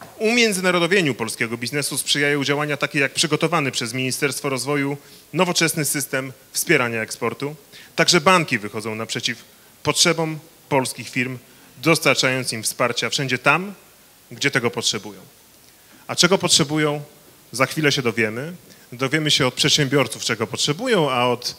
Umiędzynarodowieniu polskiego biznesu sprzyjają działania takie jak przygotowany przez Ministerstwo Rozwoju nowoczesny system wspierania eksportu. Także banki wychodzą naprzeciw potrzebom polskich firm, dostarczając im wsparcia wszędzie tam, gdzie tego potrzebują. A czego potrzebują? Za chwilę się dowiemy. Dowiemy się od przedsiębiorców, czego potrzebują, a od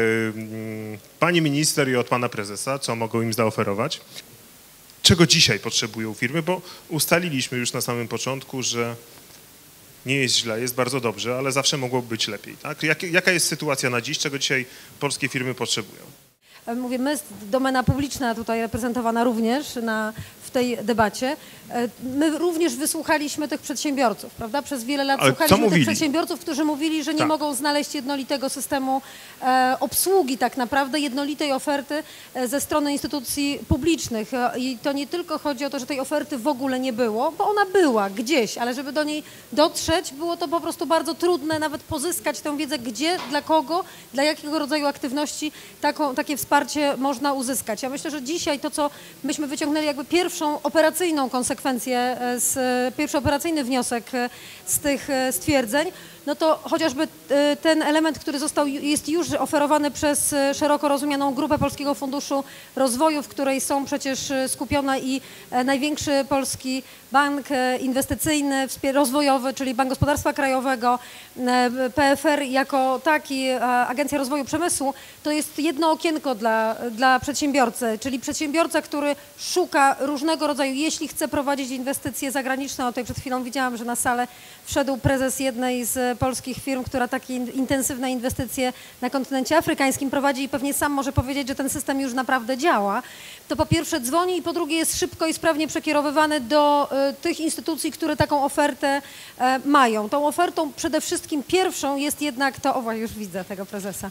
pani minister i od pana prezesa, co mogą im zaoferować. Czego dzisiaj potrzebują firmy, bo ustaliliśmy już na samym początku, że nie jest źle, jest bardzo dobrze, ale zawsze mogłoby być lepiej. Tak? Jaka jest sytuacja na dziś, czego dzisiaj polskie firmy potrzebują? Mówię, my, domena publiczna tutaj reprezentowana również w tej debacie. My również wysłuchaliśmy tych przedsiębiorców, prawda? Przez wiele lat słuchaliśmy tych przedsiębiorców, którzy mówili, że nie mogą znaleźć jednolitego systemu obsługi tak naprawdę, jednolitej oferty ze strony instytucji publicznych. I to nie tylko chodzi o to, że tej oferty w ogóle nie było, bo ona była gdzieś, ale żeby do niej dotrzeć, było to po prostu bardzo trudne, nawet pozyskać tę wiedzę, gdzie, dla kogo, dla jakiego rodzaju aktywności takie wsparcie można uzyskać. Ja myślę, że dzisiaj to, co myśmy wyciągnęli jakby pierwszą operacyjną konsekwencję, pierwszy operacyjny wniosek z tych stwierdzeń, no to chociażby ten element, który jest już oferowany przez szeroko rozumianą grupę Polskiego Funduszu Rozwoju, w której są przecież skupione i największy polski bank inwestycyjny, rozwojowy, czyli Bank Gospodarstwa Krajowego, PFR jako taki, Agencja Rozwoju Przemysłu, to jest jedno okienko dla przedsiębiorcy, czyli przedsiębiorca, który szuka różnego rodzaju, jeśli chce prowadzić inwestycje zagraniczne, tutaj przed chwilą widziałam, że na salę wszedł prezes jednej z polskich firm, która takie intensywne inwestycje na kontynencie afrykańskim prowadzi i pewnie sam może powiedzieć, że ten system już naprawdę działa, to po pierwsze dzwoni i po drugie jest szybko i sprawnie przekierowywany do tych instytucji, które taką ofertę mają. Tą ofertą przede wszystkim pierwszą jest jednak to, o już widzę tego prezesa,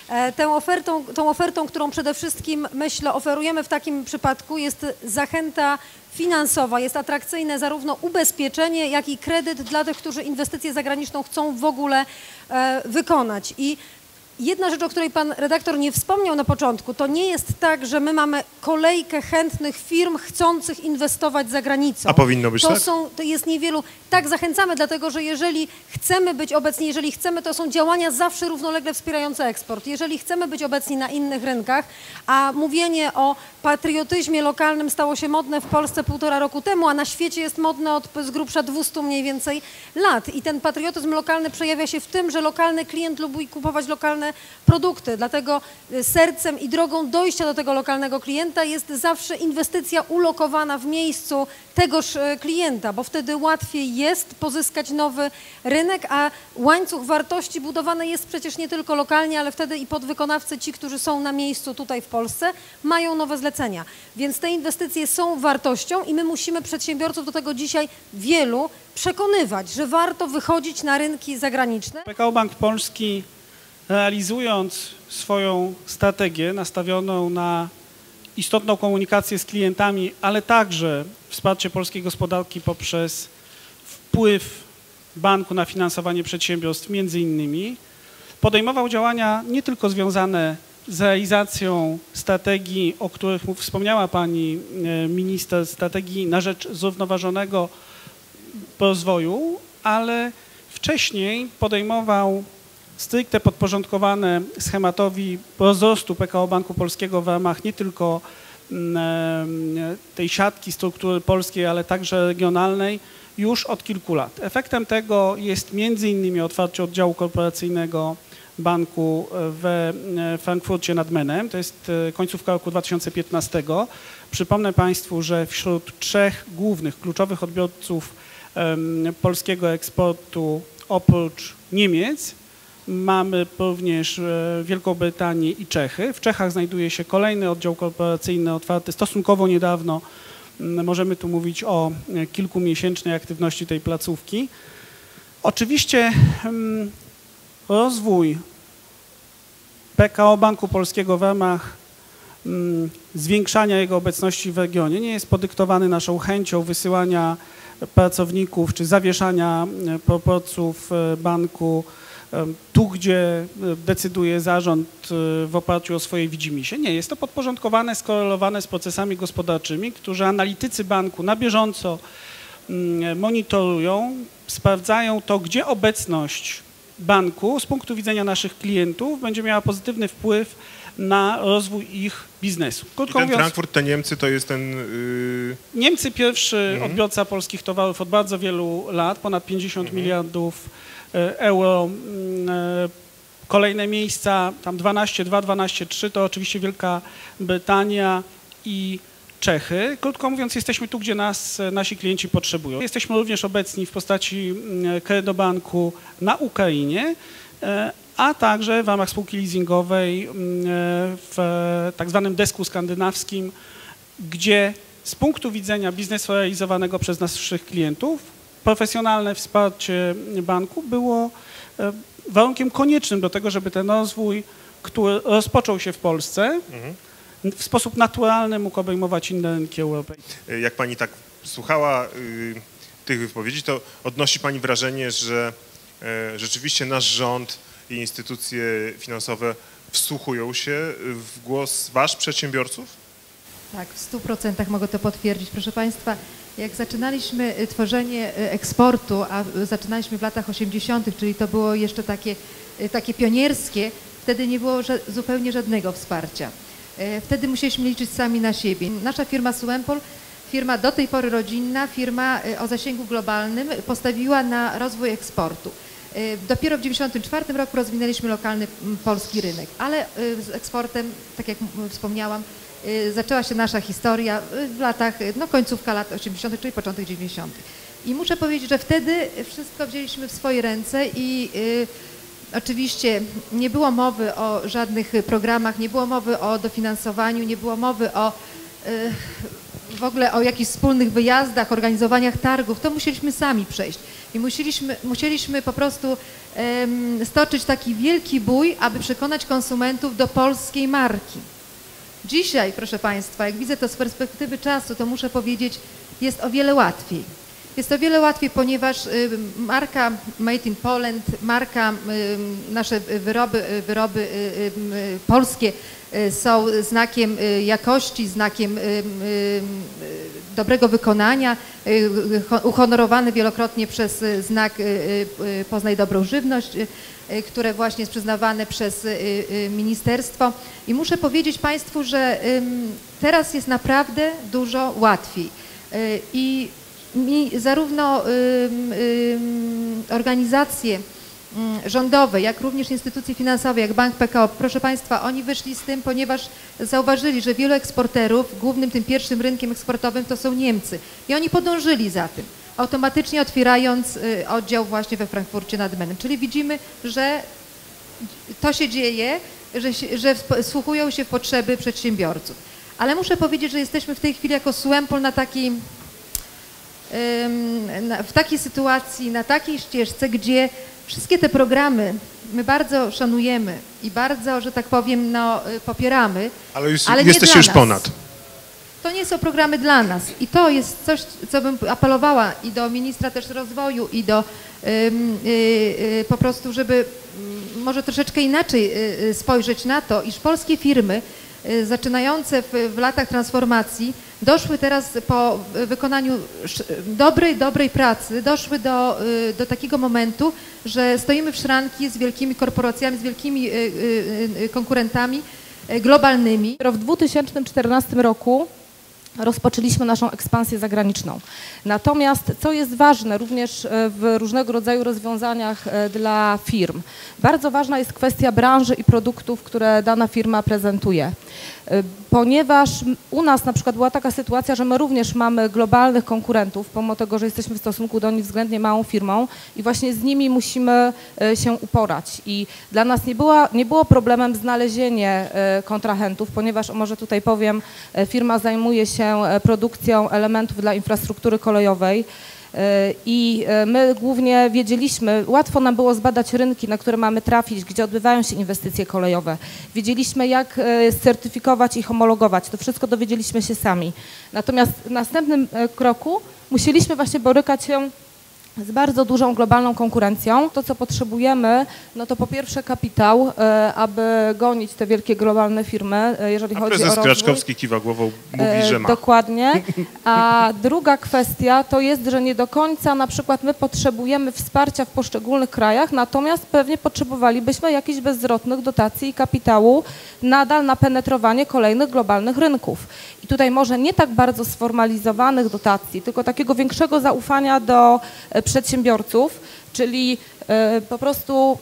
tą ofertą, którą przede wszystkim myślę oferujemy w takim przypadku jest zachęta finansowa, jest atrakcyjne zarówno ubezpieczenie, jak i kredyt dla tych, którzy inwestycję zagraniczną chcą w ogóle wykonać. I jedna rzecz, o której pan redaktor nie wspomniał na początku, to nie jest tak, że my mamy kolejkę chętnych firm chcących inwestować za granicą. A powinno być tak? To jest niewielu. Tak, zachęcamy, dlatego że jeżeli chcemy być obecni, jeżeli chcemy, to są działania zawsze równolegle wspierające eksport. Jeżeli chcemy być obecni na innych rynkach, a mówienie o patriotyzmie lokalnym stało się modne w Polsce 1,5 roku temu, a na świecie jest modne od z grubsza 200 mniej więcej lat. I ten patriotyzm lokalny przejawia się w tym, że lokalny klient lubi kupować lokalne produkty. Dlatego sercem i drogą dojścia do tego lokalnego klienta jest zawsze inwestycja ulokowana w miejscu tegoż klienta, bo wtedy łatwiej jest pozyskać nowy rynek, a łańcuch wartości budowany jest przecież nie tylko lokalnie, ale wtedy i podwykonawcy, ci, którzy są na miejscu tutaj w Polsce, mają nowe zlecenia. Więc te inwestycje są wartością i my musimy przedsiębiorców do tego dzisiaj wielu przekonywać, że warto wychodzić na rynki zagraniczne. PKO Bank Polski, realizując swoją strategię nastawioną na istotną komunikację z klientami, ale także wsparcie polskiej gospodarki poprzez wpływ banku na finansowanie przedsiębiorstw między innymi, podejmował działania nie tylko związane z realizacją strategii, o których wspomniała pani minister, strategii na rzecz zrównoważonego rozwoju, ale wcześniej podejmował stricte podporządkowane schematowi wzrostu PKO Banku Polskiego w ramach nie tylko tej siatki struktury polskiej, ale także regionalnej już od kilku lat. Efektem tego jest między innymi otwarcie oddziału korporacyjnego banku we Frankfurcie nad Menem, to jest końcówka roku 2015. Przypomnę Państwu, że wśród 3 głównych, kluczowych odbiorców polskiego eksportu oprócz Niemiec mamy również Wielką Brytanię i Czechy. W Czechach znajduje się kolejny oddział korporacyjny otwarty stosunkowo niedawno. Możemy tu mówić o kilkumiesięcznej aktywności tej placówki. Oczywiście rozwój PKO Banku Polskiego w ramach zwiększania jego obecności w regionie nie jest podyktowany naszą chęcią wysyłania pracowników czy zawieszania proporcjów banku tu, gdzie decyduje zarząd w oparciu o swoje widzimisię. Nie, jest to podporządkowane, skorelowane z procesami gospodarczymi, które analitycy banku na bieżąco monitorują, sprawdzają to, gdzie obecność banku z punktu widzenia naszych klientów będzie miała pozytywny wpływ na rozwój ich biznesu. Krótko mówiąc, Frankfurt, te Niemcy to jest ten... Niemcy pierwszy odbiorca polskich towarów od bardzo wielu lat, ponad 50 miliardów euro. Kolejne miejsca, tam 12,2, 12,3 to oczywiście Wielka Brytania i Czechy. Krótko mówiąc, jesteśmy tu, gdzie nasi klienci potrzebują. Jesteśmy również obecni w postaci Credobanku na Ukrainie, a także w ramach spółki leasingowej w tak zwanym desku skandynawskim, gdzie z punktu widzenia biznesu realizowanego przez naszych klientów profesjonalne wsparcie banku było warunkiem koniecznym do tego, żeby ten rozwój, który rozpoczął się w Polsce, w sposób naturalny mógł obejmować inne rynki europejskie. Jak pani tak słuchała tych wypowiedzi, to odnosi pani wrażenie, że rzeczywiście nasz rząd i instytucje finansowe wsłuchują się w głos wasz przedsiębiorców? Tak, w 100% mogę to potwierdzić. Proszę państwa, jak zaczynaliśmy tworzenie eksportu, a zaczynaliśmy w latach 80., czyli to było jeszcze takie pionierskie, wtedy nie było zupełnie żadnego wsparcia. Wtedy musieliśmy liczyć sami na siebie. Nasza firma Suempol, firma do tej pory rodzinna, firma o zasięgu globalnym, postawiła na rozwój eksportu. Dopiero w 1994 roku rozwinęliśmy lokalny polski rynek, ale z eksportem, tak jak wspomniałam, zaczęła się nasza historia w latach, no końcówka lat 80., czyli początek 90. I muszę powiedzieć, że wtedy wszystko wzięliśmy w swoje ręce i oczywiście nie było mowy o żadnych programach, nie było mowy o dofinansowaniu, nie było mowy o w ogóle o jakichś wspólnych wyjazdach, organizowaniach targów. To musieliśmy sami przejść i musieliśmy po prostu stoczyć taki wielki bój, aby przekonać konsumentów do polskiej marki. Dzisiaj, proszę państwa, jak widzę to z perspektywy czasu, to muszę powiedzieć, jest o wiele łatwiej. Jest o wiele łatwiej, ponieważ marka Made in Poland, marka, nasze wyroby polskie są znakiem jakości, znakiem dobrego wykonania, uhonorowane wielokrotnie przez znak Poznaj Dobrą Żywność, które właśnie jest przyznawane przez ministerstwo. I muszę powiedzieć państwu, że teraz jest naprawdę dużo łatwiej. I zarówno organizacje rządowe, jak również instytucje finansowe, jak Bank PKO, proszę państwa, oni wyszli z tym, ponieważ zauważyli, że wielu eksporterów, głównym tym pierwszym rynkiem eksportowym to są Niemcy. I oni podążyli za tym, automatycznie otwierając oddział właśnie we Frankfurcie nad Menem. Czyli widzimy, że to się dzieje, że wsłuchują się w potrzeby przedsiębiorców. Ale muszę powiedzieć, że jesteśmy w tej chwili jako Suempol w takiej sytuacji, na takiej ścieżce, gdzie wszystkie te programy my bardzo szanujemy i bardzo, że tak powiem, popieramy, ale jesteście już ponad. To nie są programy dla nas i to jest coś, co bym apelowała i do ministra też rozwoju i do po prostu, żeby może troszeczkę inaczej spojrzeć na to, iż polskie firmy zaczynające w latach transformacji doszły teraz po wykonaniu dobrej pracy, doszły do takiego momentu, że stoimy w szranki z wielkimi korporacjami, z wielkimi konkurentami globalnymi. W 2014 roku rozpoczęliśmy naszą ekspansję zagraniczną. Natomiast co jest ważne również w różnego rodzaju rozwiązaniach dla firm, bardzo ważna jest kwestia branży i produktów, które dana firma prezentuje. Ponieważ u nas na przykład była taka sytuacja, że my również mamy globalnych konkurentów, pomimo tego, że jesteśmy w stosunku do nich względnie małą firmą i właśnie z nimi musimy się uporać. I dla nas nie było problemem znalezienie kontrahentów, ponieważ, może tutaj powiem, firma zajmuje się produkcją elementów dla infrastruktury kolejowej. I my głównie wiedzieliśmy, łatwo nam było zbadać rynki, na które mamy trafić, gdzie odbywają się inwestycje kolejowe. Wiedzieliśmy, jak certyfikować i homologować. To wszystko dowiedzieliśmy się sami. Natomiast w następnym kroku musieliśmy właśnie borykać się z bardzo dużą globalną konkurencją. To, co potrzebujemy, no to po pierwsze kapitał, aby gonić te wielkie globalne firmy, jeżeli chodzi o rozwój. Prezes Kraczkowski kiwa głową, mówi, że ma. Dokładnie. A druga kwestia to jest, że nie do końca na przykład my potrzebujemy wsparcia w poszczególnych krajach, natomiast pewnie potrzebowalibyśmy jakichś bezzwrotnych dotacji i kapitału nadal na penetrowanie kolejnych globalnych rynków. I tutaj może nie tak bardzo sformalizowanych dotacji, tylko takiego większego zaufania do przedsiębiorców, czyli po prostu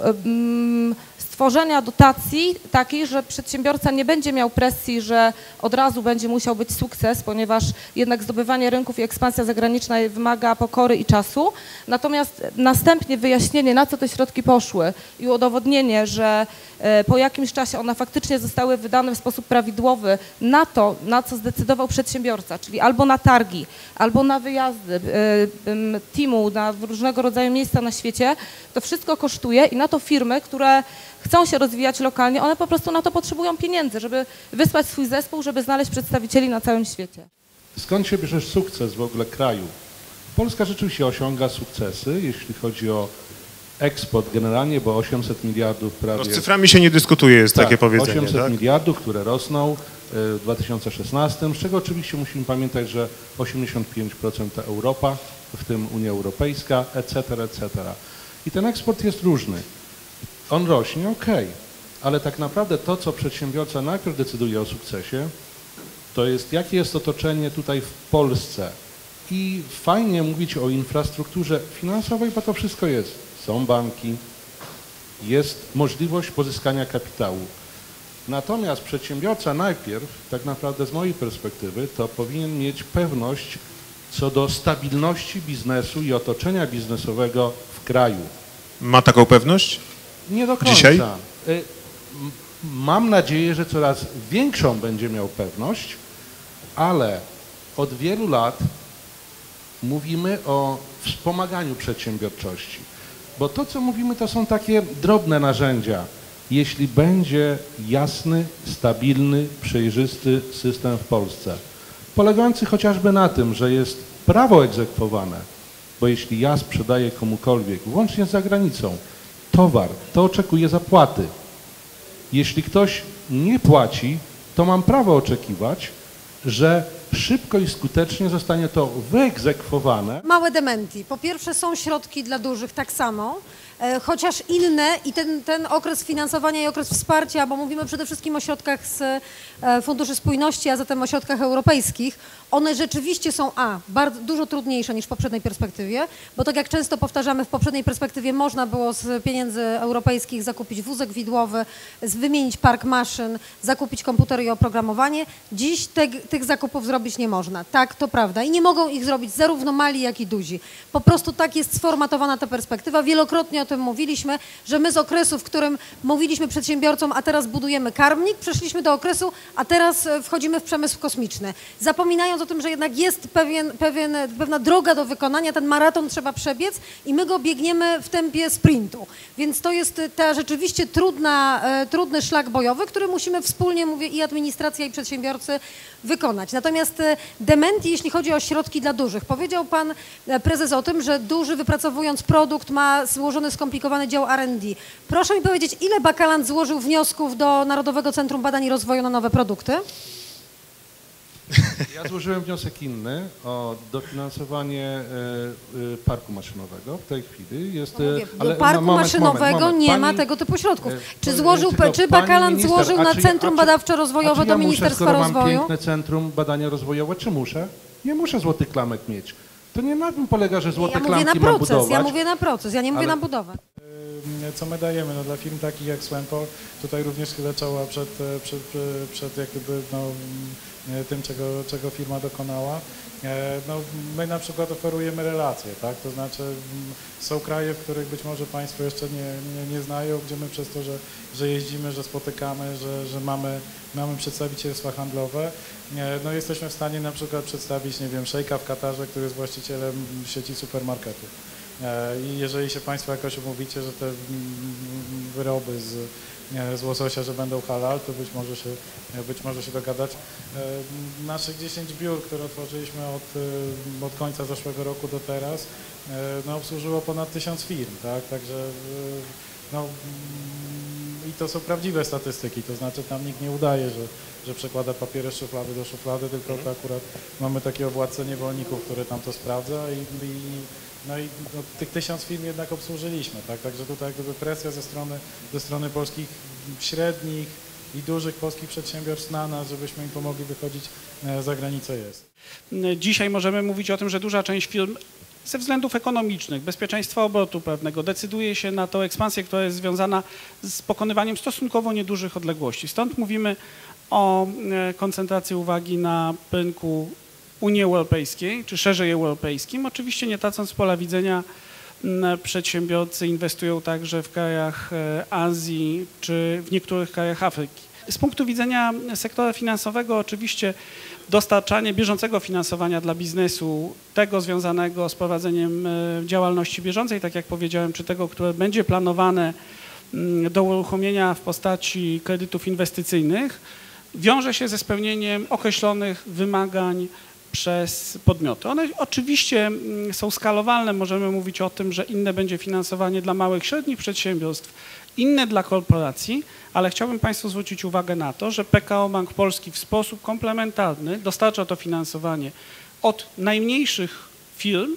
stworzenia dotacji takiej, że przedsiębiorca nie będzie miał presji, że od razu będzie musiał być sukces, ponieważ jednak zdobywanie rynków i ekspansja zagraniczna wymaga pokory i czasu. Natomiast następnie wyjaśnienie, na co te środki poszły i udowodnienie, że po jakimś czasie one faktycznie zostały wydane w sposób prawidłowy na to, na co zdecydował przedsiębiorca, czyli albo na targi, albo na wyjazdy teamu, na różnego rodzaju miejsca na świecie, to wszystko kosztuje i na to firmy, które chcą się rozwijać lokalnie, one po prostu na to potrzebują pieniędzy, żeby wysłać swój zespół, żeby znaleźć przedstawicieli na całym świecie. Skąd się bierze sukces w ogóle kraju? Polska rzeczywiście osiąga sukcesy, jeśli chodzi o eksport generalnie, bo 800 miliardów prawie... No z cyframi się nie dyskutuje, jest takie powiedzenie. 800 tak? miliardów, które rosną w 2016, z czego oczywiście musimy pamiętać, że 85% to Europa, w tym Unia Europejska, etc., etc. I ten eksport jest różny. On rośnie, okej, ale tak naprawdę to, co przedsiębiorca najpierw decyduje o sukcesie, to jest, jakie jest otoczenie tutaj w Polsce. I fajnie mówić o infrastrukturze finansowej, bo to wszystko jest. Są banki, jest możliwość pozyskania kapitału. Natomiast przedsiębiorca najpierw, tak naprawdę z mojej perspektywy, to powinien mieć pewność co do stabilności biznesu i otoczenia biznesowego w kraju. Ma taką pewność? Nie do końca. Dzisiaj? Mam nadzieję, że coraz większą będzie miał pewność, ale od wielu lat mówimy o wspomaganiu przedsiębiorczości. Bo to, co mówimy, to są takie drobne narzędzia. Jeśli będzie jasny, stabilny, przejrzysty system w Polsce, polegający chociażby na tym, że jest prawo egzekwowane, bo jeśli ja sprzedaję komukolwiek, włącznie z zagranicą, towar, to oczekuję zapłaty. Jeśli ktoś nie płaci, to mam prawo oczekiwać, że szybko i skutecznie zostanie to wyegzekwowane. Małe dementi. Po pierwsze są środki dla dużych tak samo, chociaż inne i ten okres finansowania i okres wsparcia, bo mówimy przede wszystkim o środkach z Funduszy Spójności, a zatem o środkach europejskich, one rzeczywiście są bardzo dużo trudniejsze niż w poprzedniej perspektywie, bo tak jak często powtarzamy, w poprzedniej perspektywie można było z pieniędzy europejskich zakupić wózek widłowy, wymienić park maszyn, zakupić komputery i oprogramowanie. Dziś tych zakupów zrobić nie można. Tak, to prawda. I nie mogą ich zrobić zarówno mali, jak i duzi. Po prostu tak jest sformatowana ta perspektywa. Wielokrotnie o tym mówiliśmy, że my z okresu, w którym mówiliśmy przedsiębiorcom, a teraz budujemy karmnik, przeszliśmy do okresu, a teraz wchodzimy w przemysł kosmiczny. Zapominając o tym, że jednak jest pewna droga do wykonania, ten maraton trzeba przebiec i my go biegniemy w tempie sprintu. Więc to jest ta rzeczywiście trudny szlak bojowy, który musimy wspólnie, mówię, i administracja, i przedsiębiorcy wykonać. Natomiast dementi, jeśli chodzi o środki dla dużych. Powiedział pan prezes o tym, że duży, wypracowując produkt, ma złożony, skomplikowany dział R&D. Proszę mi powiedzieć, ile Bakaland złożył wniosków do Narodowego Centrum Badań i Rozwoju na nowe produkty? Ja złożyłem wniosek inny o dofinansowanie parku maszynowego w tej chwili. Jest, do parku maszynowego nie ma tego typu środków. Czy Bakaland złożył na Centrum Badawczo-Rozwojowe do Ministerstwa Rozwoju? Mam piękne Centrum Badania Rozwojowe, czy muszę? Nie muszę złotych klamek mieć. To nie na tym polega, że złote klamki mam budować. Ja mówię na proces, ja nie mówię na budowę. Co my dajemy? No, dla firm takich jak Swempo, tutaj również chylę czoła przed jak gdyby, tym, czego firma dokonała. No, my na przykład oferujemy relacje, tak? To znaczy są kraje, w których być może Państwo jeszcze nie znają, gdzie my przez to, że jeździmy, że spotykamy, że mamy przedstawicielstwa handlowe, no jesteśmy w stanie na przykład przedstawić, nie wiem, szejka w Katarze, który jest właścicielem sieci supermarketów. I jeżeli się Państwo jakoś umówicie, że te wyroby z łososia, że będą halal, to być może się dogadać. Naszych 10 biur, które otworzyliśmy od końca zeszłego roku do teraz, no, obsłużyło ponad 1000 firm, tak? Także no, i to są prawdziwe statystyki, to znaczy tam nikt nie udaje, że przekłada papiery z szuflady do szuflady, tylko to akurat mamy takiego władcę niewolników, który tam to sprawdza no, tych 1000 firm jednak obsłużyliśmy, tak? Także tutaj jak gdyby presja ze strony polskich średnich i dużych polskich przedsiębiorstw na nas, żebyśmy im pomogli wychodzić za granicę jest. Dzisiaj możemy mówić o tym, że duża część firm ze względów ekonomicznych, bezpieczeństwa obrotu prawnego decyduje się na tą ekspansję, która jest związana z pokonywaniem stosunkowo niedużych odległości. Stąd mówimy o koncentracji uwagi na rynku Unii Europejskiej, czy szerzej europejskim. Oczywiście nie tracąc z pola widzenia, przedsiębiorcy inwestują także w krajach Azji, czy w niektórych krajach Afryki. Z punktu widzenia sektora finansowego oczywiście dostarczanie bieżącego finansowania dla biznesu, tego związanego z prowadzeniem działalności bieżącej, tak jak powiedziałem, czy tego, które będzie planowane do uruchomienia w postaci kredytów inwestycyjnych, wiąże się ze spełnieniem określonych wymagań przez podmioty. One oczywiście są skalowalne, możemy mówić o tym, że inne będzie finansowanie dla małych, średnich przedsiębiorstw, inne dla korporacji, ale chciałbym Państwu zwrócić uwagę na to, że PKO Bank Polski w sposób komplementarny dostarcza to finansowanie od najmniejszych firm,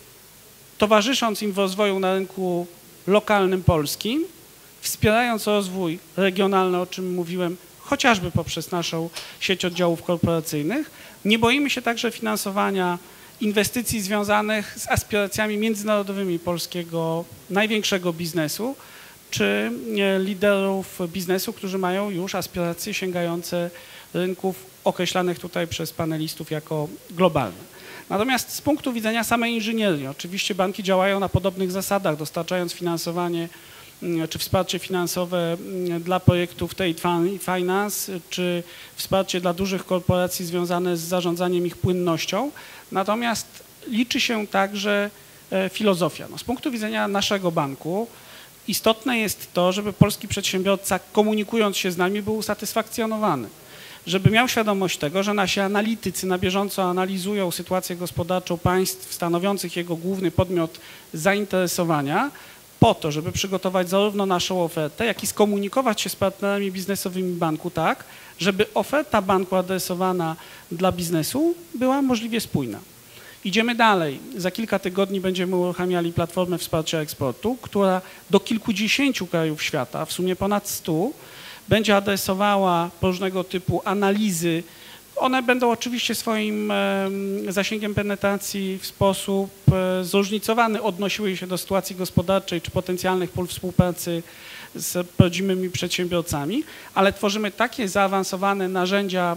towarzysząc im w rozwoju na rynku lokalnym polskim, wspierając rozwój regionalny, o czym mówiłem, chociażby poprzez naszą sieć oddziałów korporacyjnych. Nie boimy się także finansowania inwestycji związanych z aspiracjami międzynarodowymi polskiego największego biznesu, czy liderów biznesu, którzy mają już aspiracje sięgające rynków określanych tutaj przez panelistów jako globalne. Natomiast z punktu widzenia samej inżynierii, oczywiście banki działają na podobnych zasadach, dostarczając finansowanie czy wsparcie finansowe dla projektów Trade Finance, czy wsparcie dla dużych korporacji związane z zarządzaniem ich płynnością. Natomiast liczy się także filozofia. No, z punktu widzenia naszego banku istotne jest to, żeby polski przedsiębiorca, komunikując się z nami, był usatysfakcjonowany. Żeby miał świadomość tego, że nasi analitycy na bieżąco analizują sytuację gospodarczą państw stanowiących jego główny podmiot zainteresowania, po to, żeby przygotować zarówno naszą ofertę, jak i skomunikować się z partnerami biznesowymi banku tak, żeby oferta banku adresowana dla biznesu była możliwie spójna. Idziemy dalej. Za kilka tygodni będziemy uruchamiali platformę wsparcia eksportu, która do kilkudziesięciu krajów świata, w sumie ponad 100, będzie adresowała różnego typu analizy. One będą oczywiście swoim zasięgiem penetracji w sposób zróżnicowany odnosiły się do sytuacji gospodarczej czy potencjalnych pól współpracy z rodzimymi przedsiębiorcami, ale tworzymy takie zaawansowane narzędzia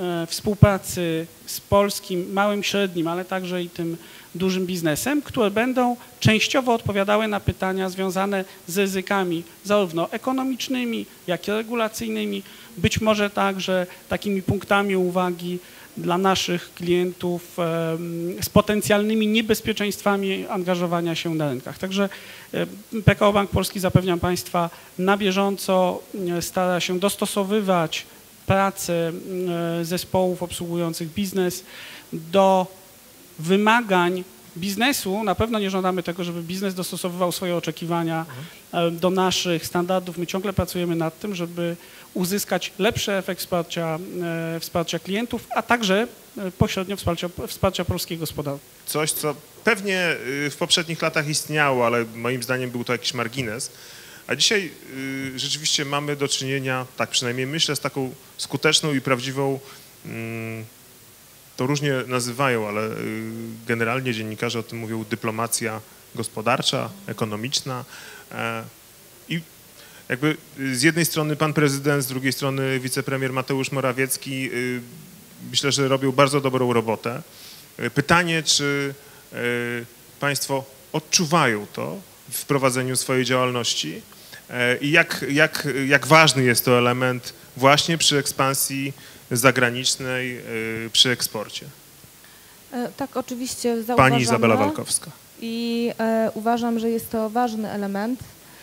współpracy z polskim małym, średnim, ale także i tym dużym biznesem, które będą częściowo odpowiadały na pytania związane z ryzykami zarówno ekonomicznymi, jak i regulacyjnymi, być może także takimi punktami uwagi dla naszych klientów z potencjalnymi niebezpieczeństwami angażowania się na rynkach. Także PKO Bank Polski, zapewniam Państwa, na bieżąco stara się dostosowywać pracę zespołów obsługujących biznes do wymagań biznesu. Na pewno nie żądamy tego, żeby biznes dostosowywał swoje oczekiwania do naszych standardów. My ciągle pracujemy nad tym, żeby uzyskać lepszy efekt wsparcia klientów, a także pośrednio wsparcia polskiej gospodarki. Coś, co pewnie w poprzednich latach istniało, ale moim zdaniem był to jakiś margines. A dzisiaj rzeczywiście mamy do czynienia, tak przynajmniej myślę, z taką skuteczną i prawdziwą, to różnie nazywają, ale generalnie dziennikarze o tym mówią, dyplomacja gospodarcza, ekonomiczna. I jakby z jednej strony pan prezydent, z drugiej strony wicepremier Mateusz Morawiecki, myślę, że robią bardzo dobrą robotę. Pytanie, czy państwo odczuwają to w prowadzeniu swojej działalności i jak ważny jest to element właśnie przy ekspansji zagranicznej, przy eksporcie? Tak, oczywiście zauważamy. Pani Izabela Walkowska. i uważam, że jest to ważny element.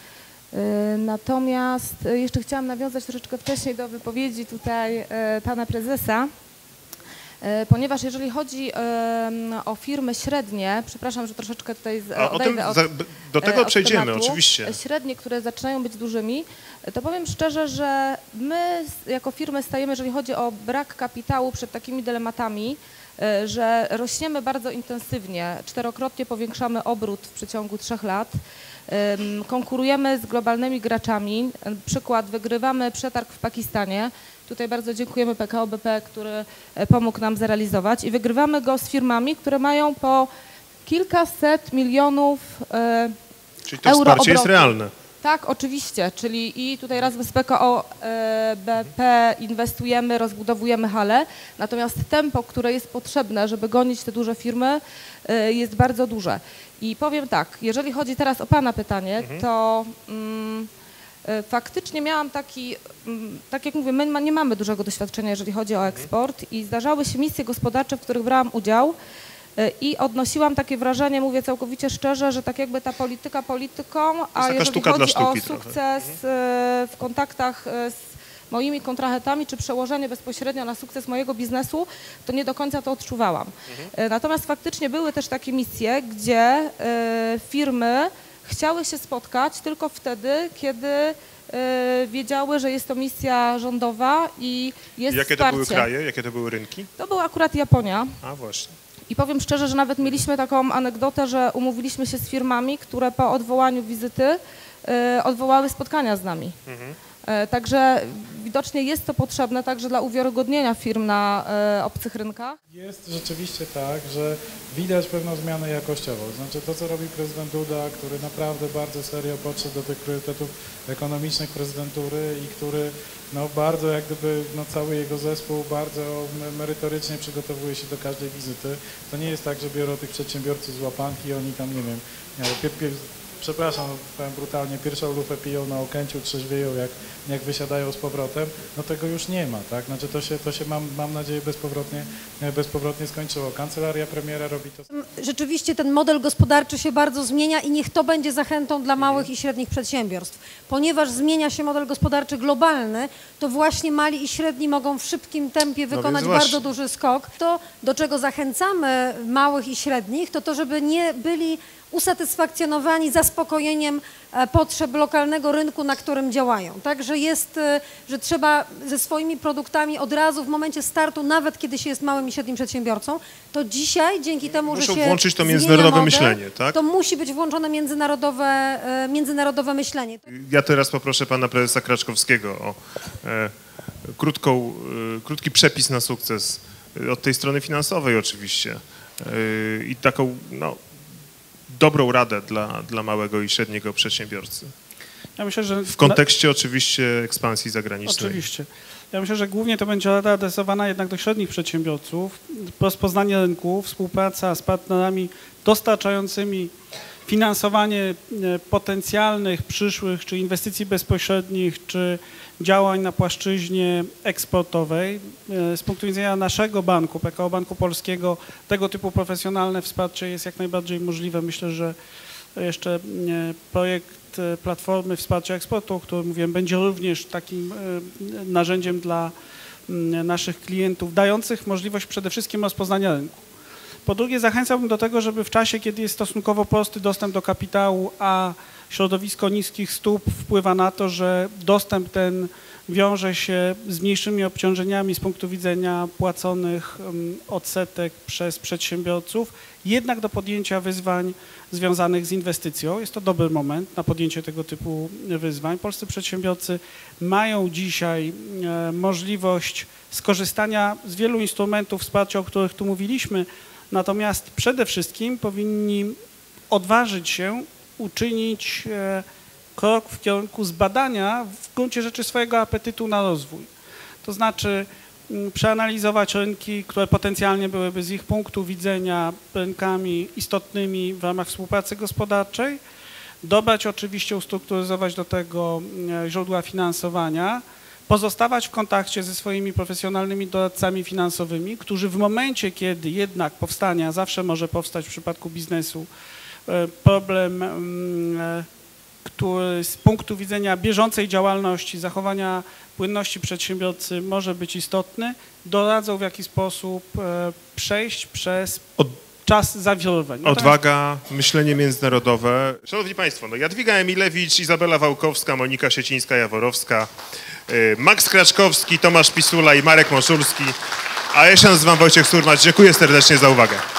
Natomiast jeszcze chciałam nawiązać troszeczkę wcześniej do wypowiedzi tutaj pana prezesa, ponieważ jeżeli chodzi o firmy średnie, przepraszam, że troszeczkę tutaj odejdę do tego od przejdziemy, tematu, oczywiście. Średnie, które zaczynają być dużymi, to powiem szczerze, że my jako firmy stajemy, jeżeli chodzi o brak kapitału, przed takimi dylematami, że rośniemy bardzo intensywnie, 4-krotnie powiększamy obrót w przeciągu 3 lat, konkurujemy z globalnymi graczami, przykład, wygrywamy przetarg w Pakistanie, tutaj bardzo dziękujemy PKO BP, który pomógł nam zrealizować i wygrywamy go z firmami, które mają po kilkaset milionów Czyli to euro wsparcie obrotu. jest realne. Tak, oczywiście, czyli i tutaj razem z PKO BP inwestujemy, rozbudowujemy hale, natomiast tempo, które jest potrzebne, żeby gonić te duże firmy, jest bardzo duże. I powiem tak, jeżeli chodzi teraz o pana pytanie, to faktycznie miałam taki, tak jak mówię, my nie mamy dużego doświadczenia, jeżeli chodzi o eksport i zdarzały się misje gospodarcze, w których brałam udział i odnosiłam takie wrażenie, mówię całkowicie szczerze, że tak jakby ta polityka polityką, a jeżeli chodzi o sukces w kontaktach z moimi kontrahentami, czy przełożenie bezpośrednio na sukces mojego biznesu, to nie do końca to odczuwałam. Natomiast faktycznie były też takie misje, gdzie firmy chciały się spotkać tylko wtedy, kiedy wiedziały, że jest to misja rządowa i jest Jakie wsparcie. to były kraje, jakie to były rynki? To była akurat Japonia. A właśnie. I powiem szczerze, że nawet mieliśmy taką anegdotę, że umówiliśmy się z firmami, które po odwołaniu wizyty odwołały spotkania z nami. Także widocznie jest to potrzebne także dla uwiarygodnienia firm na obcych rynkach. Jest rzeczywiście tak, że widać pewną zmianę jakościową. Znaczy to, co robi prezydent Duda, który naprawdę bardzo serio podszedł do tych priorytetów ekonomicznych prezydentury i który bardzo jak gdyby cały jego zespół bardzo merytorycznie przygotowuje się do każdej wizyty. To nie jest tak, że biorą tych przedsiębiorców z łapanki i oni tam, nie wiem, przepraszam, powiem brutalnie, pierwszą lufę piją na Okęciu, trzeźwieją jak wysiadają z powrotem, no tego już nie ma, tak? Znaczy to się mam nadzieję bezpowrotnie skończyło. Kancelaria premiera robi to. Rzeczywiście ten model gospodarczy się bardzo zmienia i niech to będzie zachętą dla małych i średnich przedsiębiorstw. Ponieważ zmienia się model gospodarczy globalny, to właśnie mali i średni mogą w szybkim tempie wykonać bardzo duży skok. To, do czego zachęcamy małych i średnich, to żeby nie byli usatysfakcjonowani zaspokojeniem potrzeb lokalnego rynku, na którym działają. Także jest, że trzeba ze swoimi produktami od razu w momencie startu, nawet kiedy się jest małym i średnim przedsiębiorcą, to dzisiaj dzięki temu, że się włączyć to międzynarodowe myślenie, tak? To musi być włączone międzynarodowe myślenie. Ja teraz poproszę pana prezesa Kraczkowskiego o krótki przepis na sukces od tej strony finansowej oczywiście i taką dobrą radę dla małego i średniego przedsiębiorcy. Ja myślę, że w kontekście oczywiście ekspansji zagranicznej. Oczywiście. Ja myślę, że głównie to będzie rada adresowana jednak do średnich przedsiębiorców. Rozpoznanie rynku, współpraca z partnerami dostarczającymi finansowanie potencjalnych, przyszłych, czy inwestycji bezpośrednich, czy działań na płaszczyźnie eksportowej. Z punktu widzenia naszego banku, PKO Banku Polskiego, tego typu profesjonalne wsparcie jest jak najbardziej możliwe. Myślę, że jeszcze projekt Platformy Wsparcia Eksportu, o którym mówiłem, będzie również takim narzędziem dla naszych klientów, dających możliwość przede wszystkim rozpoznania rynku. Po drugie, zachęcałbym do tego, żeby w czasie, kiedy jest stosunkowo prosty dostęp do kapitału, a środowisko niskich stóp wpływa na to, że dostęp ten wiąże się z mniejszymi obciążeniami z punktu widzenia płaconych odsetek przez przedsiębiorców, jednak do podjęcia wyzwań związanych z inwestycją. Jest to dobry moment na podjęcie tego typu wyzwań. Polscy przedsiębiorcy mają dzisiaj możliwość skorzystania z wielu instrumentów wsparcia, o których tu mówiliśmy, natomiast przede wszystkim powinni odważyć się uczynić krok w kierunku zbadania w gruncie rzeczy swojego apetytu na rozwój. To znaczy przeanalizować rynki, które potencjalnie byłyby z ich punktu widzenia rynkami istotnymi w ramach współpracy gospodarczej, dobrać oczywiście, ustrukturyzować do tego źródła finansowania, pozostawać w kontakcie ze swoimi profesjonalnymi doradcami finansowymi, którzy w momencie, kiedy jednak powstanie, a zawsze może powstać w przypadku biznesu, problem, który z punktu widzenia bieżącej działalności, zachowania płynności przedsiębiorcy może być istotny, doradzą, w jaki sposób przejść przez czas zawirowań. Odwaga, myślenie międzynarodowe. Szanowni Państwo, no Jadwiga Emilewicz, Izabela Wałkowska, Monika Siecińska-Jaworowska, Max Kraczkowski, Tomasz Pisula i Marek Moszulski, a ja się nazywam Wojciech Surmacz. Dziękuję serdecznie za uwagę.